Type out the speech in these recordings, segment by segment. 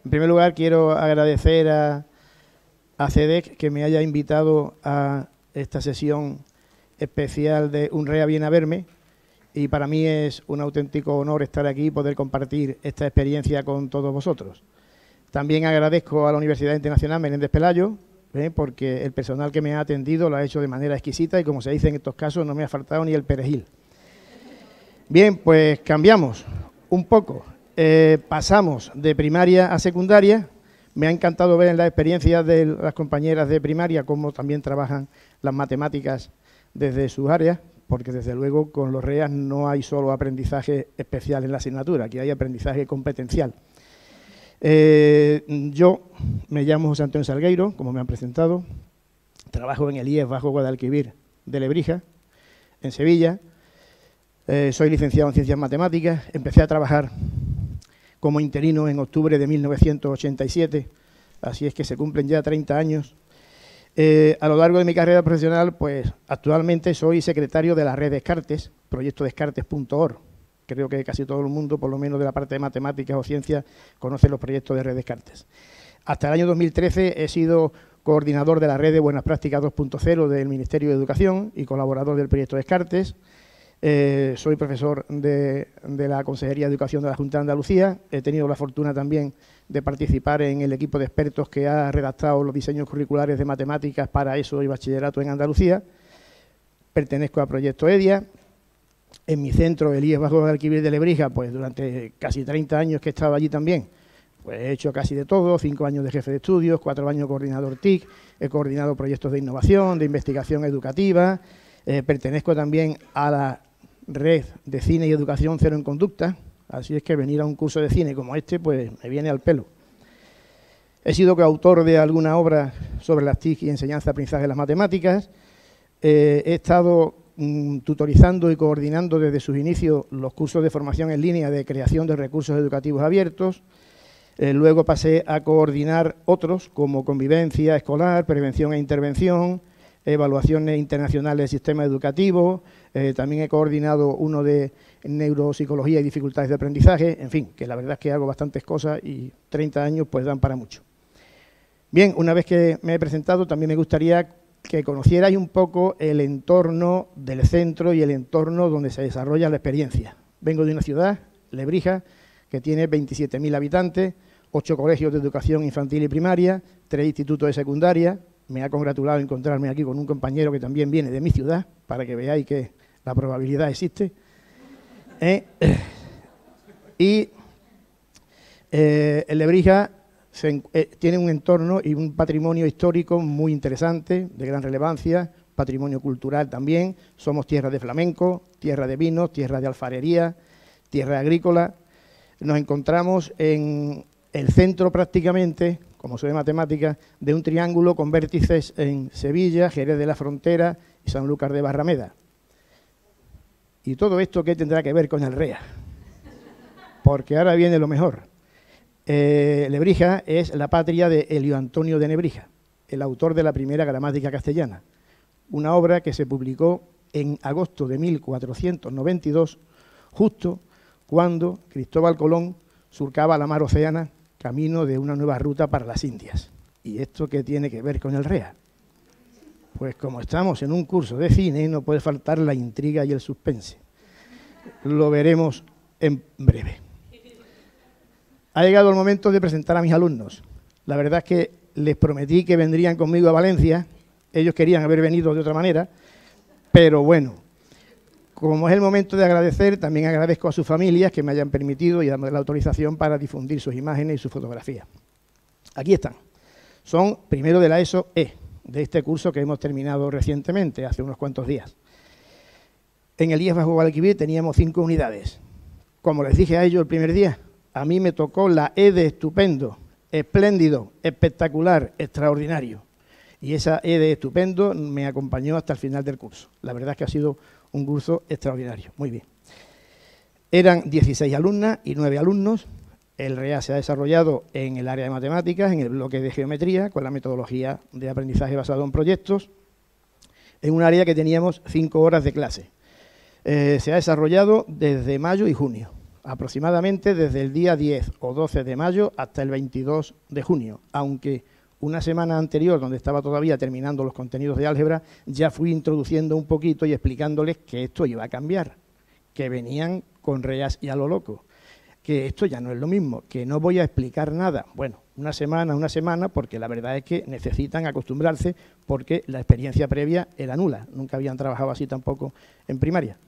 En primer lugar, quiero agradecer a CEDEC que me haya invitado a esta sesión especial de UNREA Viene a Verme, y para mí es un auténtico honor estar aquí y poder compartir esta experiencia con todos vosotros. También agradezco a la Universidad Internacional Menéndez Pelayo, porque el personal que me ha atendido lo ha hecho de manera exquisita y, como se dice en estos casos, no me ha faltado ni el perejil. Bien, pues cambiamos un poco. Pasamos de primaria a secundaria. Me ha encantado ver en la experiencia de las compañeras de primaria cómo también trabajan las matemáticas desde sus áreas, porque desde luego con los REAs no hay solo aprendizaje especial en la asignatura, aquí hay aprendizaje competencial. Yo me llamo José Antonio Salgueiro, como me han presentado, trabajo en el IES Bajo Guadalquivir de Lebrija, en Sevilla. Soy licenciado en Ciencias Matemáticas, empecé a trabajar como interino en octubre de 1987, así es que se cumplen ya 30 años. A lo largo de mi carrera profesional, pues actualmente soy secretario de la red Descartes, proyecto descartes.org. Creo que casi todo el mundo, por lo menos de la parte de matemáticas o ciencias, conoce los proyectos de red Descartes. Hasta el año 2013 he sido coordinador de la red de Buenas Prácticas 2.0 del Ministerio de Educación y colaborador del proyecto Descartes. Soy profesor de la Consejería de Educación de la Junta de Andalucía. He tenido la fortuna también de participar en el equipo de expertos que ha redactado los diseños curriculares de matemáticas para ESO y bachillerato en Andalucía. Pertenezco a Proyecto EDIA. En mi centro, el IES Bajo Guadalquivir de Lebrija, pues durante casi 30 años que he estado allí también, pues he hecho casi de todo, 5 años de jefe de estudios, 4 años coordinador TIC, he coordinado proyectos de innovación, de investigación educativa. Pertenezco también a la red de cine y educación Cero en Conducta, así es que venir a un curso de cine como este pues me viene al pelo. He sido coautor de alguna obra sobre las TIC y enseñanza, aprendizaje de las matemáticas. He estado tutorizando y coordinando desde sus inicios los cursos de formación en línea de creación de recursos educativos abiertos. Luego pasé a coordinar otros como convivencia escolar, prevención e intervención, evaluaciones internacionales del sistema educativo. También he coordinado uno de neuropsicología y dificultades de aprendizaje. En fin, que la verdad es que hago bastantes cosas y 30 años pues dan para mucho. Bien, una vez que me he presentado, también me gustaría que conocierais un poco el entorno del centro y el entorno donde se desarrolla la experiencia. Vengo de una ciudad, Lebrija, que tiene 27.000 habitantes, 8 colegios de educación infantil y primaria, 3 institutos de secundaria. Me ha congratulado encontrarme aquí con un compañero que también viene de mi ciudad, para que veáis que la probabilidad existe. Y en Lebrija tiene un entorno y un patrimonio histórico muy interesante, de gran relevancia, patrimonio cultural también. Somos tierra de flamenco, tierra de vinos, tierra de alfarería, tierra agrícola. Nos encontramos en el centro prácticamente, como soy de matemáticas, de un triángulo con vértices en Sevilla, Jerez de la Frontera y Sanlúcar de Barrameda. ¿Y todo esto qué tendrá que ver con el REA? Porque ahora viene lo mejor. Lebrija es la patria de Elio Antonio de Nebrija, el autor de la primera gramática castellana, una obra que se publicó en agosto de 1492, justo cuando Cristóbal Colón surcaba la mar Océana camino de una nueva ruta para las Indias. ¿Y esto qué tiene que ver con el REA? Pues como estamos en un curso de cine, no puede faltar la intriga y el suspense. Lo veremos en breve. Ha llegado el momento de presentar a mis alumnos. La verdad es que les prometí que vendrían conmigo a Valencia. Ellos querían haber venido de otra manera, pero bueno, como es el momento de agradecer, también agradezco a sus familias que me hayan permitido y darme la autorización para difundir sus imágenes y sus fotografías. Aquí están. Son primero de la ESO E, de este curso que hemos terminado recientemente, hace unos cuantos días. En el IES Bajo Guadalquivir teníamos 5 unidades. Como les dije a ellos el primer día, a mí me tocó la E de estupendo, espléndido, espectacular, extraordinario. Y esa E de estupendo me acompañó hasta el final del curso. La verdad es que ha sido un curso extraordinario. Muy bien. Eran 16 alumnas y 9 alumnos. El REA se ha desarrollado en el área de matemáticas, en el bloque de geometría, con la metodología de aprendizaje basado en proyectos, en un área que teníamos 5 horas de clase. Se ha desarrollado desde mayo y junio. aproximadamente desde el día 10 o 12 de mayo hasta el 22 de junio, aunque una semana anterior, donde estaba todavía terminando los contenidos de álgebra, ya fui introduciendo un poquito y explicándoles que esto iba a cambiar, que venían con reas y a lo loco, que esto ya no es lo mismo, que no voy a explicar nada. Bueno, una semana, porque la verdad es que necesitan acostumbrarse porque la experiencia previa era nula, nunca habían trabajado así tampoco en primaria.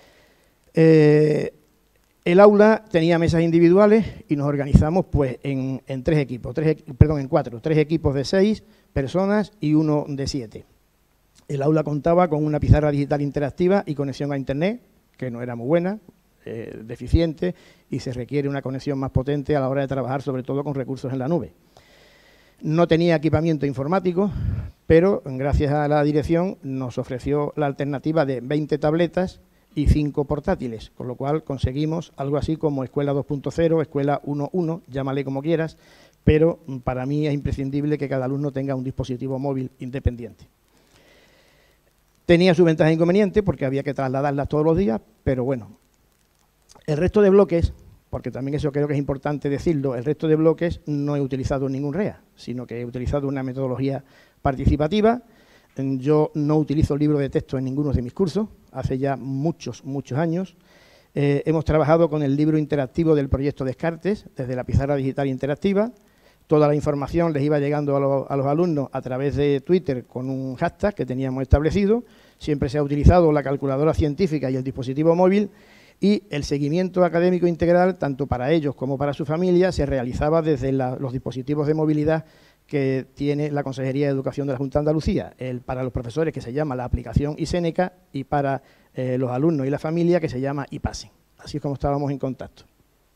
El aula tenía mesas individuales y nos organizamos pues en cuatro, 3 equipos de 6 personas y uno de 7. El aula contaba con una pizarra digital interactiva y conexión a internet, que no era muy buena, deficiente, y se requiere una conexión más potente a la hora de trabajar, sobre todo con recursos en la nube. No tenía equipamiento informático, pero gracias a la dirección nos ofreció la alternativa de 20 tabletas y 5 portátiles, con lo cual conseguimos algo así como Escuela 2.0, Escuela 1.1, llámale como quieras, pero para mí es imprescindible que cada alumno tenga un dispositivo móvil independiente. Tenía su ventaja e inconveniente porque había que trasladarlas todos los días, pero bueno. El resto de bloques, porque también eso creo que es importante decirlo, el resto de bloques no he utilizado ningún REA, sino que he utilizado una metodología participativa. Yo no utilizo libro de texto en ninguno de mis cursos, hace ya muchos años. Hemos trabajado con el libro interactivo del proyecto Descartes, desde la pizarra digital interactiva. Toda la información les iba llegando a los alumnos a través de Twitter con un hashtag que teníamos establecido. Siempre se ha utilizado la calculadora científica y el dispositivo móvil, y el seguimiento académico integral, tanto para ellos como para su familia, se realizaba desde los dispositivos de movilidad que tiene la Consejería de Educación de la Junta de Andalucía, para los profesores, que se llama la aplicación iSéneca, y para los alumnos y la familia, que se llama iPassing. Así es como estábamos en contacto.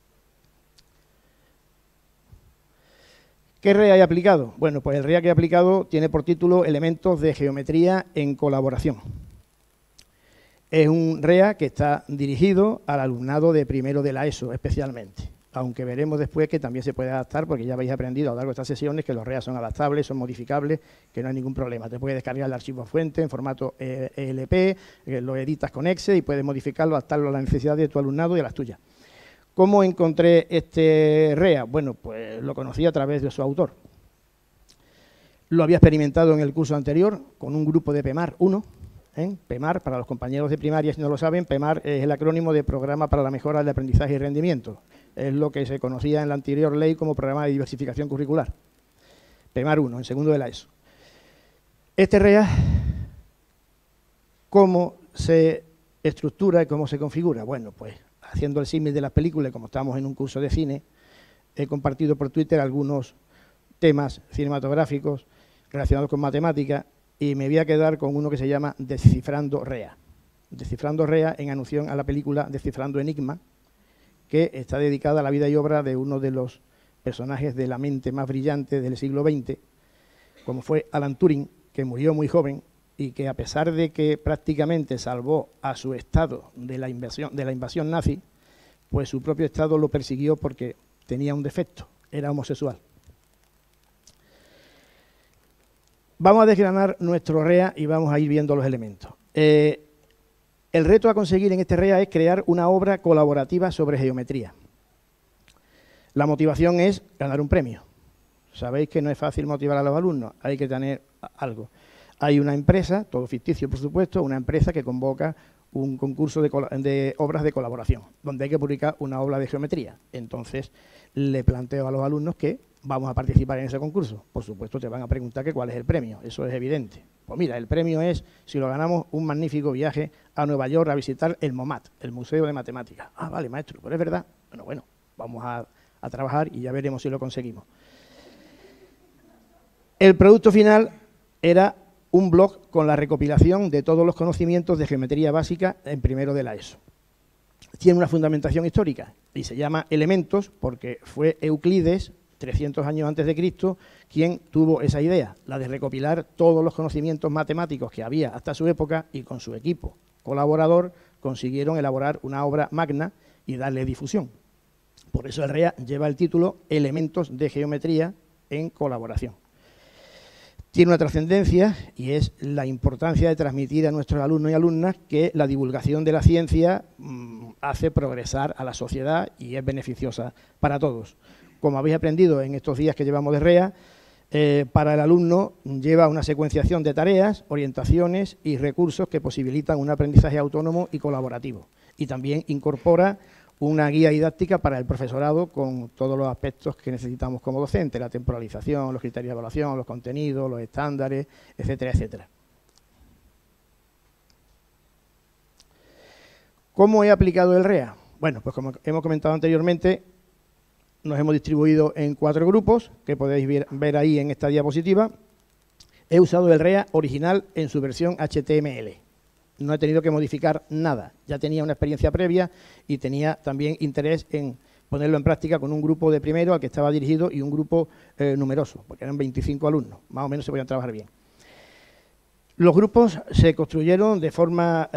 ¿Qué REA he aplicado? Bueno, pues el REA que he aplicado tiene por título Elementos de Geometría en Colaboración. Es un REA que está dirigido al alumnado de primero de la ESO especialmente, aunque veremos después que también se puede adaptar, porque ya habéis aprendido a lo largo de estas sesiones que los REA son adaptables, son modificables, que no hay ningún problema. Te puedes descargar el archivo fuente en formato ELP, lo editas con Excel y puedes modificarlo, adaptarlo a las necesidades de tu alumnado y a las tuyas. ¿Cómo encontré este REA? Bueno, pues lo conocí a través de su autor. Lo había experimentado en el curso anterior con un grupo de PEMAR 1. PEMAR, para los compañeros de primaria, si no lo saben, PEMAR es el acrónimo de Programa para la Mejora del Aprendizaje y Rendimiento. Es lo que se conocía en la anterior ley como Programa de Diversificación Curricular. PEMAR 1, en segundo de la ESO. Este REA, ¿cómo se estructura y cómo se configura? Bueno, pues haciendo el símil de las películas, como estamos en un curso de cine, he compartido por Twitter algunos temas cinematográficos relacionados con matemáticas, y me voy a quedar con uno que se llama Descifrando REA. Descifrando REA en alusión a la película Descifrando Enigma, que está dedicada a la vida y obra de uno de los personajes de la mente más brillante del siglo XX, como fue Alan Turing, que murió muy joven y que, a pesar de que prácticamente salvó a su estado de la invasión nazi, pues su propio estado lo persiguió porque tenía un defecto, era homosexual. Vamos a desgranar nuestro REA y vamos a ir viendo los elementos. El reto a conseguir en este REA es crear una obra colaborativa sobre geometría. La motivación es ganar un premio. Sabéis que no es fácil motivar a los alumnos, hay que tener algo. Hay una empresa, todo ficticio por supuesto, una empresa que convoca un concurso de obras de colaboración, donde hay que publicar una obra de geometría. Entonces, le planteo a los alumnos que vamos a participar en ese concurso. Por supuesto, te van a preguntar que cuál es el premio, eso es evidente. Pues mira, el premio es, si lo ganamos, un magnífico viaje a Nueva York a visitar el MoMAT, el Museo de Matemáticas. Ah, vale, maestro, pero es verdad. Bueno, vamos a trabajar y ya veremos si lo conseguimos. El producto final era un blog con la recopilación de todos los conocimientos de geometría básica en primero de la ESO. Tiene una fundamentación histórica y se llama Elementos porque fue Euclides, 300 años antes de Cristo, quien tuvo esa idea, la de recopilar todos los conocimientos matemáticos que había hasta su época, y con su equipo colaborador consiguieron elaborar una obra magna y darle difusión. Por eso el REA lleva el título Elementos de Geometría en Colaboración. tiene una trascendencia y es la importancia de transmitir a nuestros alumnos y alumnas que la divulgación de la ciencia hace progresar a la sociedad y es beneficiosa para todos. Como habéis aprendido en estos días que llevamos de REA, para el alumno lleva una secuenciación de tareas, orientaciones y recursos que posibilitan un aprendizaje autónomo y colaborativo. Y también incorpora una guía didáctica para el profesorado con todos los aspectos que necesitamos como docente, la temporalización, los criterios de evaluación, los contenidos, los estándares, etcétera, etcétera. ¿Cómo he aplicado el REA? Bueno, pues como hemos comentado anteriormente, nos hemos distribuido en 4 grupos, que podéis ver ahí en esta diapositiva. He usado el REA original en su versión HTML. No he tenido que modificar nada. Ya tenía una experiencia previa y tenía también interés en ponerlo en práctica con un grupo de primero al que estaba dirigido y un grupo numeroso, porque eran 25 alumnos. Más o menos se podían trabajar bien. Los grupos se construyeron de forma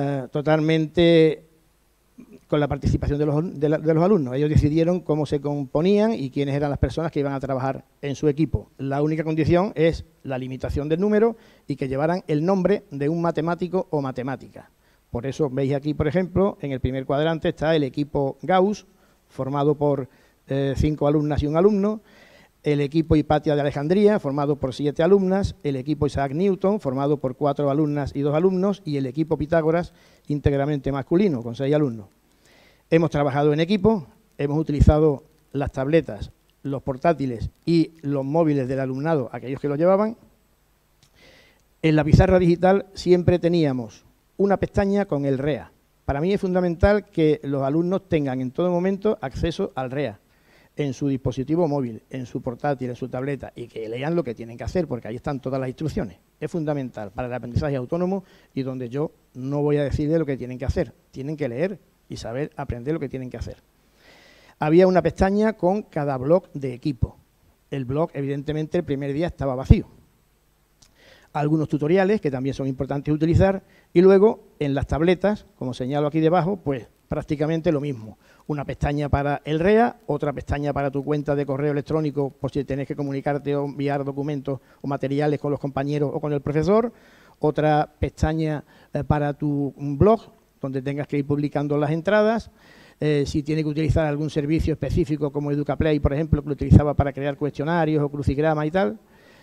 totalmente con la participación de los alumnos. Ellos decidieron cómo se componían y quiénes eran las personas que iban a trabajar en su equipo. La única condición es la limitación del número y que llevaran el nombre de un matemático o matemática. Por eso veis aquí, por ejemplo, en el primer cuadrante está el equipo Gauss, formado por 5 alumnas y un alumno, el equipo Hipatia de Alejandría, formado por 7 alumnas, el equipo Isaac Newton, formado por 4 alumnas y 2 alumnos, y el equipo Pitágoras, íntegramente masculino, con 6 alumnos. Hemos trabajado en equipo, hemos utilizado las tabletas, los portátiles y los móviles del alumnado, aquellos que lo llevaban. En la pizarra digital siempre teníamos una pestaña con el REA. Para mí es fundamental que los alumnos tengan en todo momento acceso al REA, en su dispositivo móvil, en su portátil, en su tableta, y que lean lo que tienen que hacer, porque ahí están todas las instrucciones. Es fundamental para el aprendizaje autónomo y donde yo no voy a decirles lo que tienen que hacer. Tienen que leer y saber aprender lo que tienen que hacer. Había una pestaña con cada bloque de equipo. El bloque, evidentemente, el primer día estaba vacío. Algunos tutoriales que también son importantes utilizar y luego en las tabletas, como señalo aquí debajo, pues prácticamente lo mismo. Una pestaña para el REA, otra pestaña para tu cuenta de correo electrónico por si tenés que comunicarte o enviar documentos o materiales con los compañeros o con el profesor, otra pestaña para tu blog, donde tengas que ir publicando las entradas, si tiene que utilizar algún servicio específico como EducaPlay, por ejemplo, que lo utilizaba para crear cuestionarios o crucigramas y tal,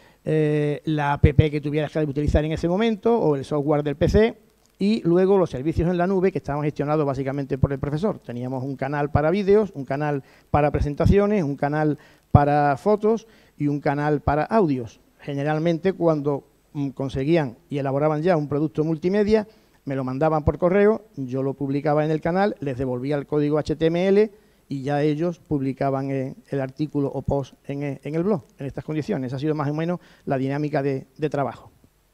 la app que tuvieras que utilizar en ese momento o el software del PC y luego los servicios en la nube que estaban gestionados básicamente por el profesor. Teníamos un canal para vídeos, un canal para presentaciones, un canal para fotos y un canal para audios. Generalmente cuando conseguían y elaboraban ya un producto multimedia, me lo mandaban por correo, yo lo publicaba en el canal, les devolvía el código HTML y ya ellos publicaban el artículo o post en el blog, en estas condiciones. Esa ha sido más o menos la dinámica de trabajo.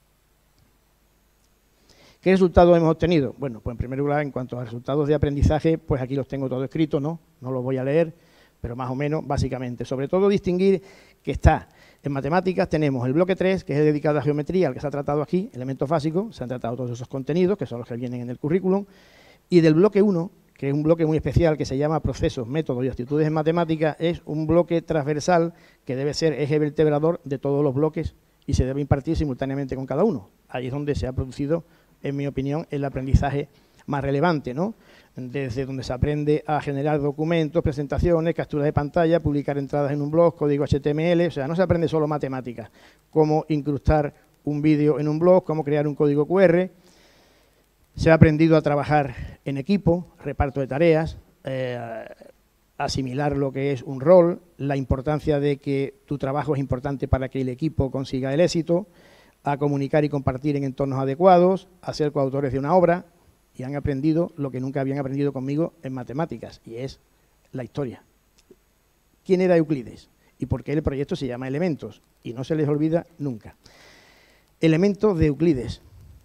¿Qué resultados hemos obtenido? Bueno, pues en primer lugar, en cuanto a resultados de aprendizaje, pues aquí los tengo todo escrito, no los voy a leer, pero más o menos, básicamente. Sobre todo distinguir que está en matemáticas, tenemos el bloque 3, que es dedicado a geometría, al que se ha tratado aquí, elementos básicos, se han tratado todos esos contenidos, que son los que vienen en el currículum, y del bloque 1, que es un bloque muy especial que se llama procesos, métodos y actitudes en matemáticas, es un bloque transversal que debe ser eje vertebrador de todos los bloques y se debe impartir simultáneamente con cada uno. Ahí es donde se ha producido, en mi opinión, el aprendizaje más relevante, ¿no? Desde donde se aprende a generar documentos, presentaciones, capturas de pantalla, publicar entradas en un blog, código HTML, o sea, no se aprende solo matemáticas, cómo incrustar un vídeo en un blog, cómo crear un código QR. Se ha aprendido a trabajar en equipo, reparto de tareas, asimilar lo que es un rol, la importancia de que tu trabajo es importante para que el equipo consiga el éxito, a comunicar y compartir en entornos adecuados, a ser coautores de una obra, y han aprendido lo que nunca habían aprendido conmigo en matemáticas, y es la historia. ¿Quién era Euclides? ¿Y por qué el proyecto se llama Elementos? Y no se les olvida nunca. Elementos de Euclides.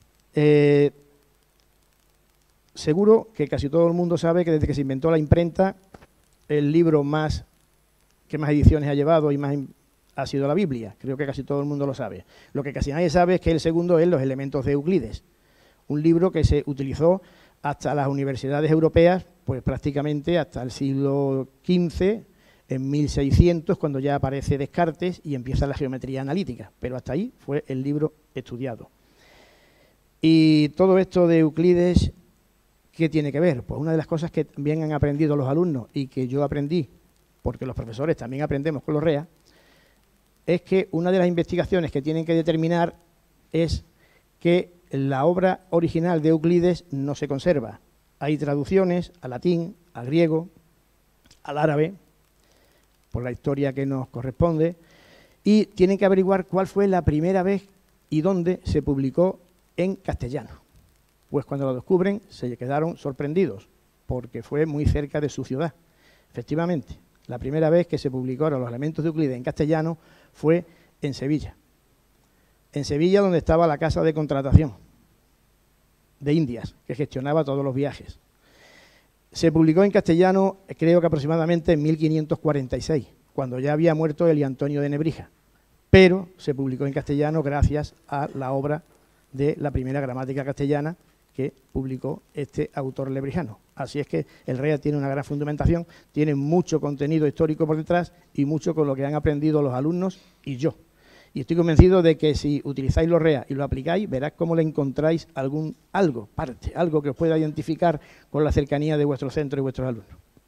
Seguro que casi todo el mundo sabe que desde que se inventó la imprenta, el libro que más ediciones ha llevado y más ha sido la Biblia. Creo que casi todo el mundo lo sabe. Lo que casi nadie sabe es que el segundo es Los Elementos de Euclides. Un libro que se utilizó hasta las universidades europeas, pues prácticamente hasta el siglo XV, en 1600, cuando ya aparece Descartes y empieza la geometría analítica, pero hasta ahí fue el libro estudiado. Y todo esto de Euclides, ¿qué tiene que ver? Pues una de las cosas que también han aprendido los alumnos y que yo aprendí, porque los profesores también aprendemos con los REA, es que una de las investigaciones que tienen que determinar es que la obra original de Euclides no se conserva. Hay traducciones al latín, al griego, al árabe, por la historia que nos corresponde, y tienen que averiguar cuál fue la primera vez y dónde se publicó en castellano. Pues cuando lo descubren se quedaron sorprendidos, porque fue muy cerca de su ciudad. Efectivamente, la primera vez que se publicaron los elementos de Euclides en castellano fue en Sevilla. En Sevilla, donde estaba la casa de contratación de Indias, que gestionaba todos los viajes. Se publicó en castellano, creo que aproximadamente en 1546, cuando ya había muerto Elio Antonio de Nebrija, pero se publicó en castellano gracias a la obra de la primera gramática castellana que publicó este autor lebrijano. Así es que el REA tiene una gran fundamentación, tiene mucho contenido histórico por detrás y mucho con lo que han aprendido los alumnos y yo. Y estoy convencido de que si utilizáis los REA y lo aplicáis, verás cómo le encontráis algo que os pueda identificar con la cercanía de vuestro centro y vuestros alumnos.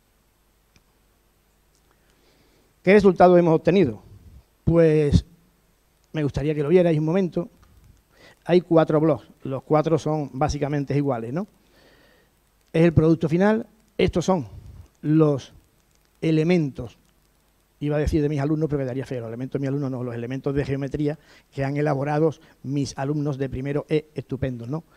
¿Qué resultados hemos obtenido? Pues me gustaría que lo vierais un momento. Hay 4 blogs, los 4 son básicamente iguales, ¿no? Es el producto final, estos son los elementos, iba a decir de mis alumnos, pero quedaría feo, los elementos de mis alumnos no, los elementos de geometría que han elaborado mis alumnos de primero estupendos, ¿no?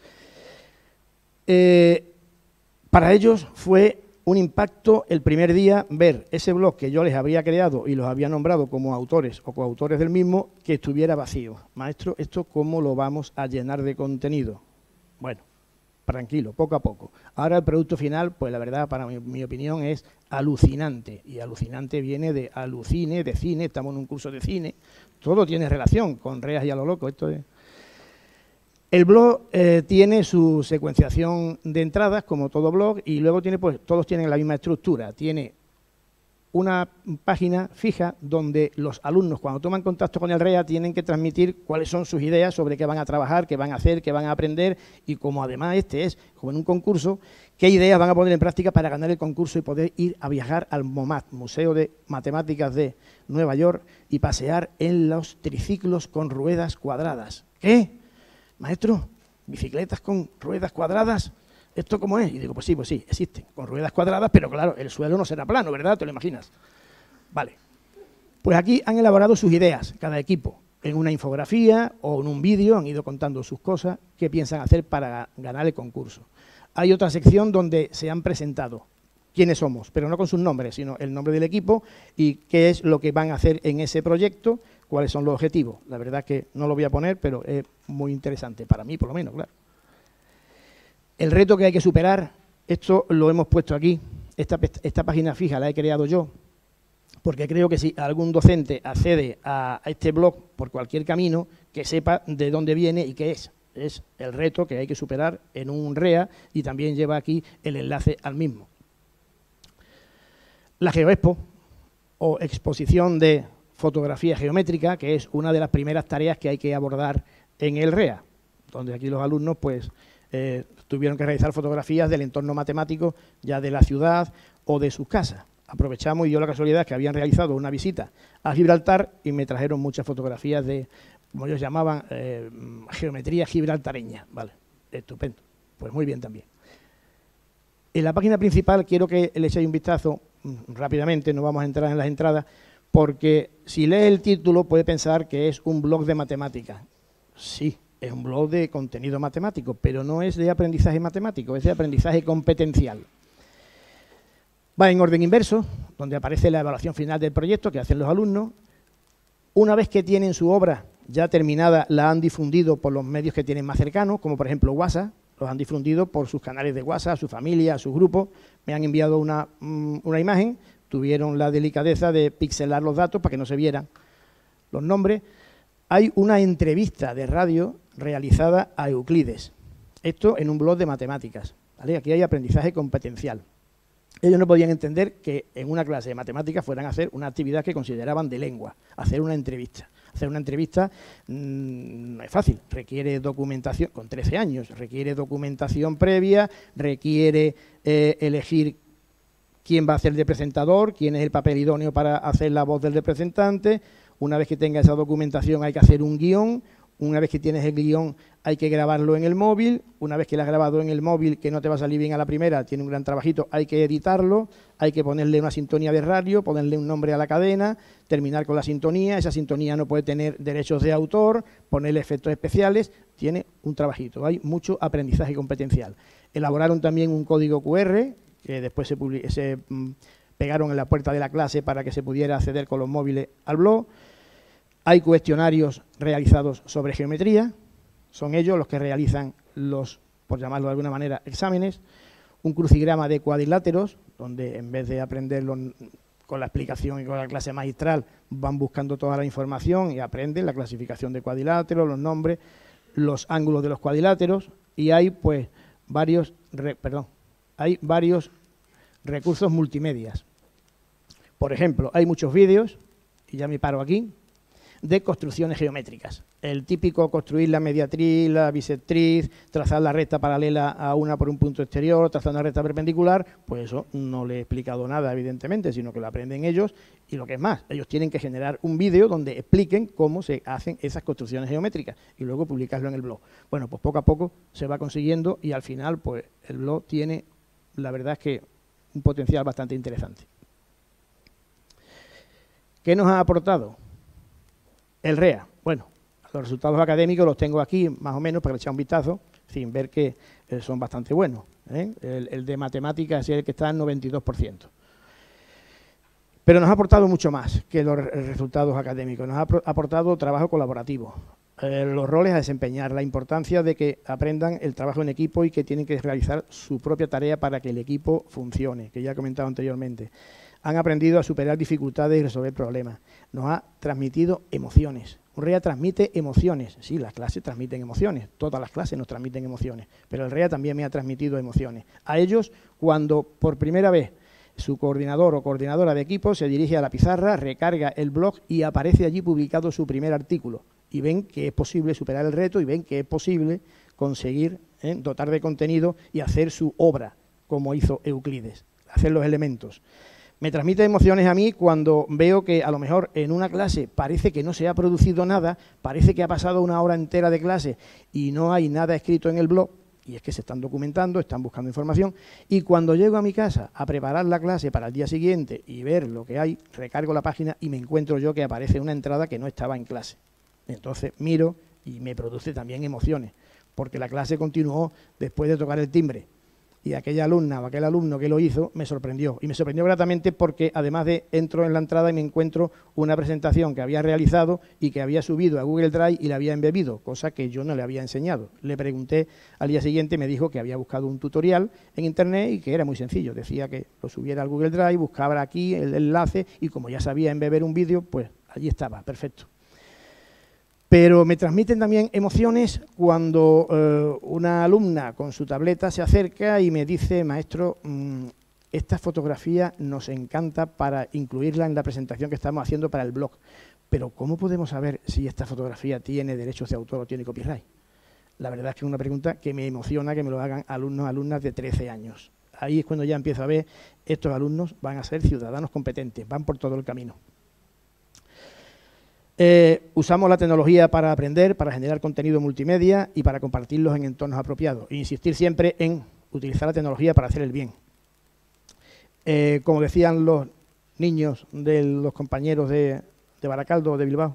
Para ellos fue un impacto el primer día ver ese blog que yo les había creado y los había nombrado como autores o coautores del mismo, que estuviera vacío. Maestro, ¿esto cómo lo vamos a llenar de contenido? Bueno, tranquilo, poco a poco. Ahora el producto final, pues la verdad, para mi opinión, es alucinante. Y alucinante viene de alucine, de cine, estamos en un curso de cine. Todo tiene relación con REAs y a lo loco. Esto es... El blog tiene su secuenciación de entradas, como todo blog, y luego tiene, pues, todos tienen la misma estructura. Tiene una página fija donde los alumnos, cuando toman contacto con el REA, tienen que transmitir cuáles son sus ideas sobre qué van a trabajar, qué van a hacer, qué van a aprender, y como además este es como en un concurso, qué ideas van a poner en práctica para ganar el concurso y poder ir a viajar al MoMAT, Museo de Matemáticas de Nueva York, y pasear en los triciclos con ruedas cuadradas. ¿Qué? Maestro, bicicletas con ruedas cuadradas, ¿esto cómo es? Y digo, pues sí, existen, con ruedas cuadradas, pero claro, el suelo no será plano, ¿verdad? ¿Te lo imaginas? Vale. Pues aquí han elaborado sus ideas, cada equipo, en una infografía o en un vídeo, han ido contando sus cosas, qué piensan hacer para ganar el concurso. Hay otra sección donde se han presentado quiénes somos, pero no con sus nombres, sino el nombre del equipo y qué es lo que van a hacer en ese proyecto, cuáles son los objetivos. La verdad que no lo voy a poner, pero es muy interesante, para mí por lo menos, claro. El reto que hay que superar, esto lo hemos puesto aquí, esta página fija la he creado yo, porque creo que si algún docente accede a este blog por cualquier camino, que sepa de dónde viene y qué es. Es el reto que hay que superar en un REA y también lleva aquí el enlace al mismo. La GeoExpo, o exposición de fotografía geométrica, que es una de las primeras tareas que hay que abordar en el REA, donde aquí los alumnos pues tuvieron que realizar fotografías del entorno matemático ya de la ciudad o de sus casas. Aprovechamos y dio la casualidad que habían realizado una visita a Gibraltar y me trajeron muchas fotografías de, como ellos llamaban, geometría gibraltareña. Vale, estupendo. Pues muy bien también. En la página principal quiero que le echéis un vistazo rápidamente, no vamos a entrar en las entradas, porque si lee el título puede pensar que es un blog de matemáticas. Sí, es un blog de contenido matemático, pero no es de aprendizaje matemático, es de aprendizaje competencial. Va en orden inverso, donde aparece la evaluación final del proyecto que hacen los alumnos. Una vez que tienen su obra ya terminada, la han difundido por los medios que tienen más cercanos, como por ejemplo WhatsApp, los han difundido por sus canales de WhatsApp, a su familia, a sus grupos. Me han enviado una imagen, tuvieron la delicadeza de pixelar los datos para que no se vieran los nombres. Hay una entrevista de radio realizada a Euclides. Esto en un blog de matemáticas, ¿vale? Aquí hay aprendizaje competencial. Ellos no podían entender que en una clase de matemáticas fueran a hacer una actividad que consideraban de lengua, hacer una entrevista. Hacer una entrevista no es fácil, requiere documentación, con 13 años, requiere documentación previa, requiere elegir quién va a ser el presentador, quién es el papel idóneo para hacer la voz del representante. Una vez que tenga esa documentación hay que hacer un guión. Una vez que tienes el guión hay que grabarlo en el móvil. Una vez que lo has grabado en el móvil, que no te va a salir bien a la primera, tiene un gran trabajito, hay que editarlo, hay que ponerle una sintonía de radio, ponerle un nombre a la cadena, terminar con la sintonía. Esa sintonía no puede tener derechos de autor, ponerle efectos especiales, tiene un trabajito. Hay mucho aprendizaje competencial. Elaboraron también un código QR que después se pegaron en la puerta de la clase para que se pudiera acceder con los móviles al blog. Hay cuestionarios realizados sobre geometría, son ellos los que realizan los, por llamarlo de alguna manera, exámenes. Un crucigrama de cuadriláteros, donde en vez de aprenderlo con la explicación y con la clase magistral, van buscando toda la información y aprenden la clasificación de cuadriláteros, los nombres, los ángulos de los cuadriláteros, y hay pues varios recursos multimedias. Por ejemplo, hay muchos vídeos, y ya me paro aquí, de construcciones geométricas. El típico construir la mediatriz, la bisectriz, trazar la recta paralela a una por un punto exterior, trazar una recta perpendicular, pues eso no le he explicado nada, evidentemente, sino que lo aprenden ellos, y lo que es más, ellos tienen que generar un vídeo donde expliquen cómo se hacen esas construcciones geométricas y luego publicarlo en el blog. Bueno, pues poco a poco se va consiguiendo y al final, pues el blog tiene, la verdad es que, un potencial bastante interesante. ¿Qué nos ha aportado el REA? Bueno, los resultados académicos los tengo aquí, más o menos, para echar un vistazo, sin ver que son bastante buenos. El de matemáticas es el que está en 92%. Pero nos ha aportado mucho más que los resultados académicos. Nos ha aportado trabajo colaborativo, los roles a desempeñar, la importancia de que aprendan el trabajo en equipo y que tienen que realizar su propia tarea para que el equipo funcione, que ya he comentado anteriormente. Han aprendido a superar dificultades y resolver problemas. Nos ha transmitido emociones. Un REA transmite emociones. Sí, las clases transmiten emociones. Todas las clases nos transmiten emociones. Pero el REA también me ha transmitido emociones. A ellos, cuando por primera vez su coordinador o coordinadora de equipo se dirige a la pizarra, recarga el blog y aparece allí publicado su primer artículo. Y ven que es posible superar el reto y ven que es posible conseguir dotar de contenido y hacer su obra, como hizo Euclides, hacer los elementos. Me transmite emociones a mí cuando veo que a lo mejor en una clase parece que no se ha producido nada, parece que ha pasado una hora entera de clase y no hay nada escrito en el blog, y es que se están documentando, están buscando información, y cuando llego a mi casa a preparar la clase para el día siguiente y ver lo que hay, recargo la página y me encuentro yo que aparece una entrada que no estaba en clase. Entonces miro y me produce también emociones, porque la clase continuó después de tocar el timbre. Y aquella alumna o aquel alumno que lo hizo me sorprendió. Y me sorprendió gratamente porque además de entro en la entrada y me encuentro una presentación que había realizado y que había subido a Google Drive y la había embebido, cosa que yo no le había enseñado. Le pregunté al día siguiente, me dijo que había buscado un tutorial en internet y que era muy sencillo. Decía que lo subiera al Google Drive, buscaba aquí el enlace y como ya sabía embeber un vídeo, pues allí estaba, perfecto. Pero me transmiten también emociones cuando una alumna con su tableta se acerca y me dice, maestro, esta fotografía nos encanta para incluirla en la presentación que estamos haciendo para el blog, pero ¿cómo podemos saber si esta fotografía tiene derechos de autor o tiene copyright? La verdad es que es una pregunta que me emociona que me lo hagan alumnos, alumnas de 13 años. Ahí es cuando ya empiezo a ver, estos alumnos van a ser ciudadanos competentes, van por todo el camino. Usamos la tecnología para aprender, para generar contenido multimedia y para compartirlos en entornos apropiados. E insistir siempre en utilizar la tecnología para hacer el bien. Como decían los niños de los compañeros de Baracaldo o de Bilbao,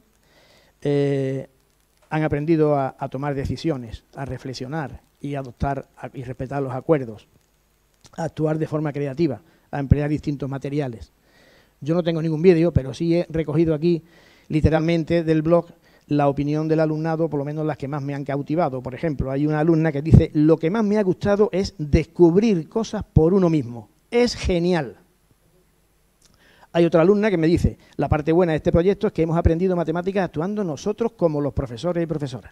han aprendido a tomar decisiones, a reflexionar y adoptar y respetar los acuerdos, a actuar de forma creativa, a emplear distintos materiales. Yo no tengo ningún vídeo, pero sí he recogido aquí literalmente del blog la opinión del alumnado, por lo menos las que más me han cautivado. Por ejemplo, hay una alumna que dice, lo que más me ha gustado es descubrir cosas por uno mismo. Es genial. Hay otra alumna que me dice, la parte buena de este proyecto es que hemos aprendido matemáticas actuando nosotros como los profesores y profesoras.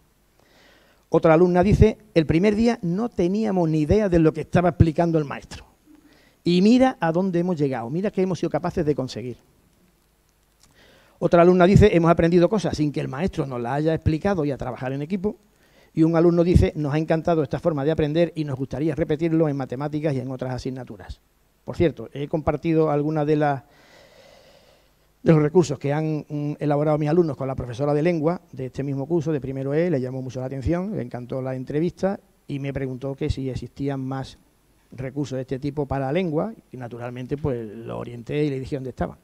Otra alumna dice, el primer día no teníamos ni idea de lo que estaba explicando el maestro. Y mira a dónde hemos llegado, mira qué hemos sido capaces de conseguir. Otra alumna dice, hemos aprendido cosas sin que el maestro nos las haya explicado y a trabajar en equipo. Y un alumno dice, nos ha encantado esta forma de aprender y nos gustaría repetirlo en matemáticas y en otras asignaturas. Por cierto, he compartido algunas de los recursos que han elaborado mis alumnos con la profesora de lengua de este mismo curso, de primero E, le llamó mucho la atención, le encantó la entrevista y me preguntó que si existían más recursos de este tipo para la lengua y naturalmente pues lo orienté y le dije dónde estaban.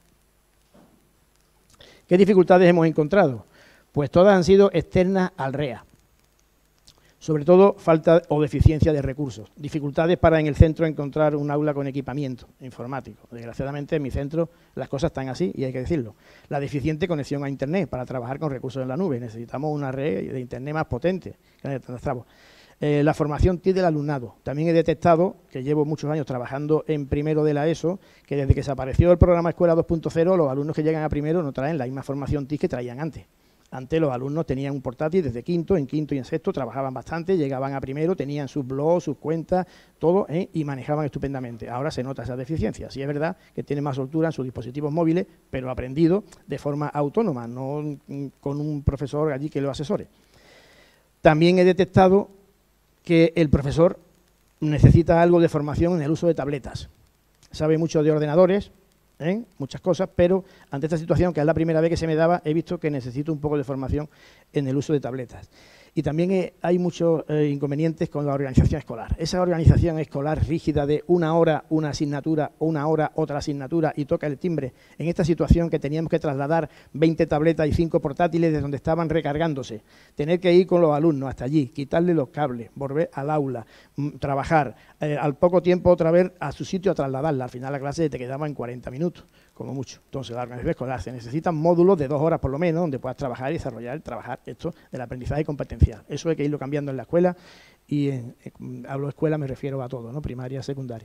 ¿Qué dificultades hemos encontrado? Pues todas han sido externas al REA. Sobre todo falta o deficiencia de recursos. Dificultades para en el centro encontrar un aula con equipamiento informático. Desgraciadamente en mi centro las cosas están así y hay que decirlo. La deficiente conexión a Internet para trabajar con recursos en la nube. Necesitamos una red de Internet más potente. La formación TIC del alumnado. También he detectado, que llevo muchos años trabajando en primero de la ESO, que desde que se apareció el programa Escuela 2.0, los alumnos que llegan a primero no traen la misma formación TIC que traían antes. Antes los alumnos tenían un portátil desde quinto, en quinto y en sexto, trabajaban bastante, llegaban a primero, tenían sus blogs, sus cuentas, todo, y manejaban estupendamente. Ahora se nota esa deficiencia. Sí es verdad que tienen más soltura en sus dispositivos móviles, pero aprendido de forma autónoma, no con un profesor allí que lo asesore. También he detectado que el profesor necesita algo de formación en el uso de tabletas. Sabe mucho de ordenadores, muchas cosas, pero ante esta situación, que es la primera vez que se me daba, he visto que necesito un poco de formación en el uso de tabletas. Y también hay muchos inconvenientes con la organización escolar. Esa organización escolar rígida de una hora una asignatura, o una hora otra asignatura y toca el timbre. En esta situación que teníamos que trasladar 20 tabletas y 5 portátiles de donde estaban recargándose, tener que ir con los alumnos hasta allí, quitarle los cables, volver al aula, trabajar, al poco tiempo otra vez a su sitio a trasladarla. Al final la clase te quedaba en 40 minutos, como mucho. Entonces la organización escolar se necesitan módulos de 2 horas por lo menos donde puedas trabajar y desarrollar, trabajar esto del aprendizaje competencial. Eso hay que irlo cambiando en la escuela y hablo de escuela me refiero a todo, ¿no? Primaria, secundaria.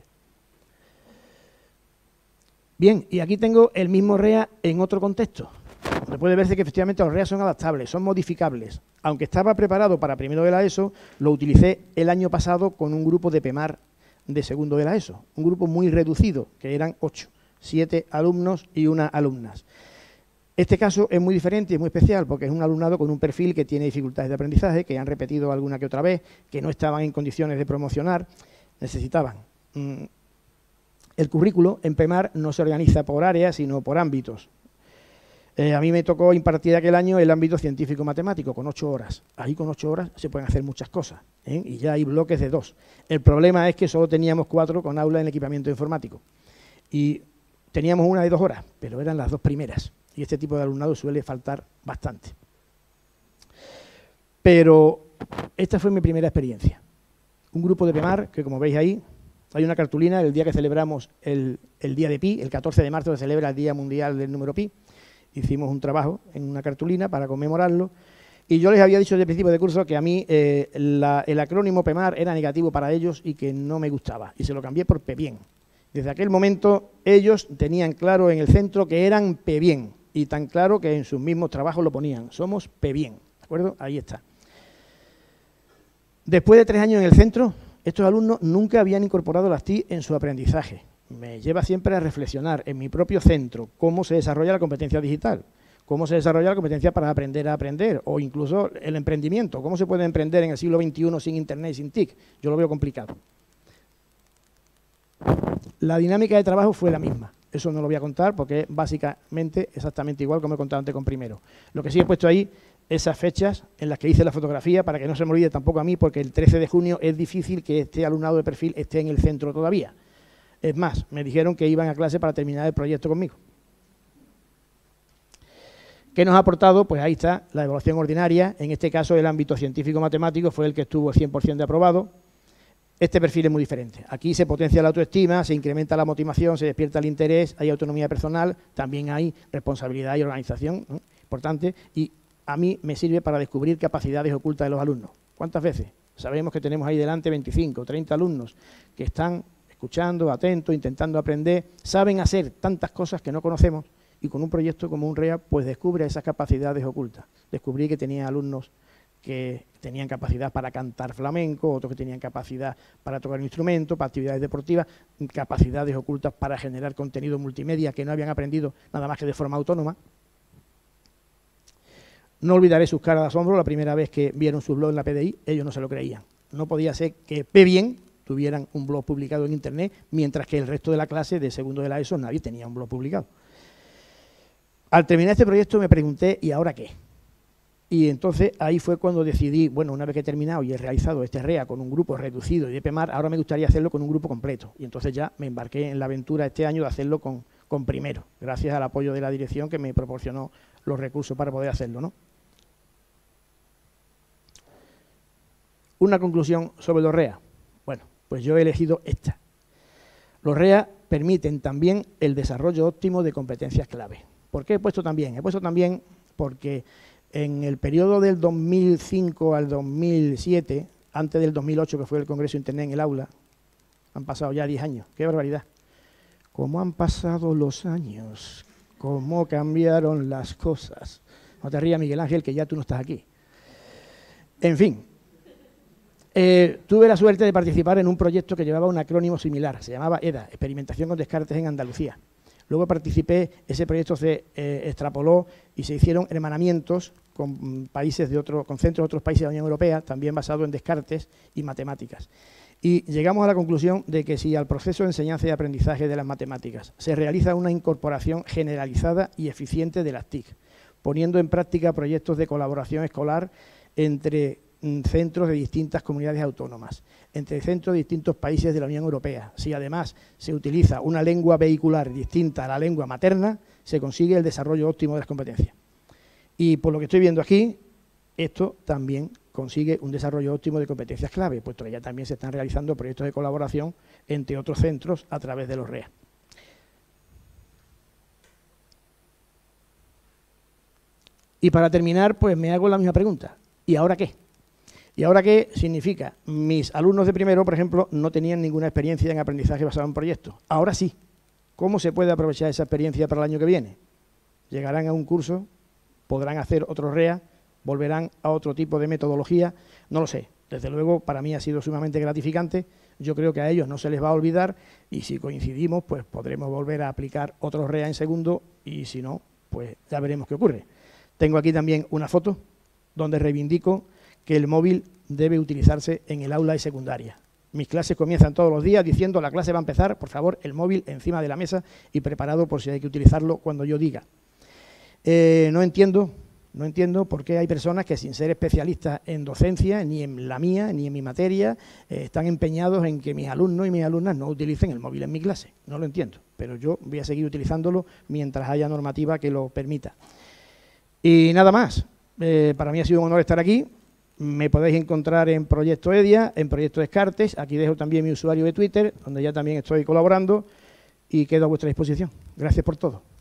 Bien, y aquí tengo el mismo REA en otro contexto. Se puede verse que efectivamente los REA son adaptables, son modificables. Aunque estaba preparado para primero de la ESO, lo utilicé el año pasado con un grupo de PEMAR de segundo de la ESO. Un grupo muy reducido, que eran 8, 7 alumnos y 1 alumnas. Este caso es muy diferente y muy especial porque es un alumnado con un perfil que tiene dificultades de aprendizaje, que han repetido alguna que otra vez, que no estaban en condiciones de promocionar, necesitaban. El currículo en PEMAR no se organiza por áreas, sino por ámbitos. A mí me tocó impartir aquel año el ámbito científico-matemático con 8 horas. Ahí con 8 horas se pueden hacer muchas cosas, y ya hay bloques de 2. El problema es que solo teníamos 4 con aula en equipamiento informático. Y teníamos una de 2 horas, pero eran las 2 primeras. Y este tipo de alumnado suele faltar bastante. Pero esta fue mi primera experiencia. Un grupo de PEMAR, que como veis ahí, hay una cartulina el día que celebramos el día de Pi, el 14 de marzo se celebra el Día Mundial del Número Pi. Hicimos un trabajo en una cartulina para conmemorarlo. Y yo les había dicho desde el principio de curso que a mí el acrónimo PEMAR era negativo para ellos y que no me gustaba. Y se lo cambié por PEBIEN. Desde aquel momento ellos tenían claro en el centro que eran PEBIEN. Y tan claro que en sus mismos trabajos lo ponían. Somos PEBIEN, ¿de acuerdo? Ahí está. Después de 3 años en el centro, estos alumnos nunca habían incorporado las TIC en su aprendizaje. Me lleva siempre a reflexionar en mi propio centro cómo se desarrolla la competencia digital, cómo se desarrolla la competencia para aprender a aprender, o incluso el emprendimiento, cómo se puede emprender en el siglo XXI sin Internet y sin TIC. Yo lo veo complicado. La dinámica de trabajo fue la misma. Eso no lo voy a contar porque es básicamente exactamente igual como he contado antes con primero. Lo que sí he puesto ahí, esas fechas en las que hice la fotografía, para que no se me olvide tampoco a mí, porque el 13 de junio es difícil que este alumnado de perfil esté en el centro todavía. Es más, me dijeron que iban a clase para terminar el proyecto conmigo. ¿Qué nos ha aportado? Pues ahí está la evaluación ordinaria. En este caso, el ámbito científico-matemático fue el que estuvo 100% de aprobado. Este perfil es muy diferente. Aquí se potencia la autoestima, se incrementa la motivación, se despierta el interés, hay autonomía personal, también hay responsabilidad y organización, ¿no? Importante, y a mí me sirve para descubrir capacidades ocultas de los alumnos. ¿Cuántas veces? Sabemos que tenemos ahí delante 25 o 30 alumnos que están escuchando, atentos, intentando aprender, saben hacer tantas cosas que no conocemos y con un proyecto como un REA pues descubre esas capacidades ocultas. Descubrí que tenía alumnos que tenían capacidad para cantar flamenco, otros que tenían capacidad para tocar un instrumento, para actividades deportivas, capacidades ocultas para generar contenido multimedia que no habían aprendido nada más que de forma autónoma. No olvidaré sus caras de asombro la primera vez que vieron su blog en la PDI, ellos no se lo creían. No podía ser que P-Bien tuvieran un blog publicado en Internet, mientras que el resto de la clase de segundo de la ESO nadie tenía un blog publicado. Al terminar este proyecto me pregunté, ¿y ahora qué? Y entonces ahí fue cuando decidí, bueno, una vez que he terminado y he realizado este REA con un grupo reducido y de PEMAR, ahora me gustaría hacerlo con un grupo completo. Y entonces ya me embarqué en la aventura este año de hacerlo con Primero, gracias al apoyo de la dirección que me proporcionó los recursos para poder hacerlo, ¿no? Una conclusión sobre los REA. Bueno, pues yo he elegido esta. Los REA permiten también el desarrollo óptimo de competencias clave. ¿Por qué he puesto también? He puesto también porque en el periodo del 2005 al 2007, antes del 2008, que fue el Congreso Internet en el aula, han pasado ya 10 años. ¡Qué barbaridad! ¿Cómo han pasado los años? ¿Cómo cambiaron las cosas? No te rías, Miguel Ángel, que ya tú no estás aquí. En fin, tuve la suerte de participar en un proyecto que llevaba un acrónimo similar. Se llamaba EDA, Experimentación con Descartes en Andalucía. Luego participé, ese proyecto se extrapoló y se hicieron hermanamientos con países con centros de otros países de la Unión Europea, también basados en descartes y matemáticas. Y llegamos a la conclusión de que si al proceso de enseñanza y aprendizaje de las matemáticas se realiza una incorporación generalizada y eficiente de las TIC, poniendo en práctica proyectos de colaboración escolar entre centros de distintas comunidades autónomas, entre centros de distintos países de la Unión Europea. Si además se utiliza una lengua vehicular distinta a la lengua materna, se consigue el desarrollo óptimo de las competencias. Y por lo que estoy viendo aquí, esto también consigue un desarrollo óptimo de competencias clave, puesto que ya también se están realizando proyectos de colaboración entre otros centros a través de los REA. Y para terminar, pues me hago la misma pregunta. ¿Y ahora qué? ¿Y ahora qué significa? Mis alumnos de primero, por ejemplo, no tenían ninguna experiencia en aprendizaje basado en proyectos. Ahora sí. ¿Cómo se puede aprovechar esa experiencia para el año que viene? Llegarán a un curso, podrán hacer otro REA, volverán a otro tipo de metodología, no lo sé. Desde luego, para mí ha sido sumamente gratificante. Yo creo que a ellos no se les va a olvidar y si coincidimos, pues podremos volver a aplicar otro REA en segundo y si no, pues ya veremos qué ocurre. Tengo aquí también una foto donde reivindico que el móvil debe utilizarse en el aula de secundaria. Mis clases comienzan todos los días diciendo la clase va a empezar, por favor, el móvil encima de la mesa y preparado por si hay que utilizarlo cuando yo diga. No entiendo por qué hay personas que sin ser especialistas en docencia, ni en la mía, ni en mi materia, están empeñados en que mis alumnos y mis alumnas no utilicen el móvil en mi clase. No lo entiendo, pero yo voy a seguir utilizándolo mientras haya normativa que lo permita. Y nada más. Para mí ha sido un honor estar aquí. Me podéis encontrar en Proyecto EDIA, en Proyecto Descartes. Aquí dejo también mi usuario de Twitter, donde ya también estoy colaborando y quedo a vuestra disposición. Gracias por todo.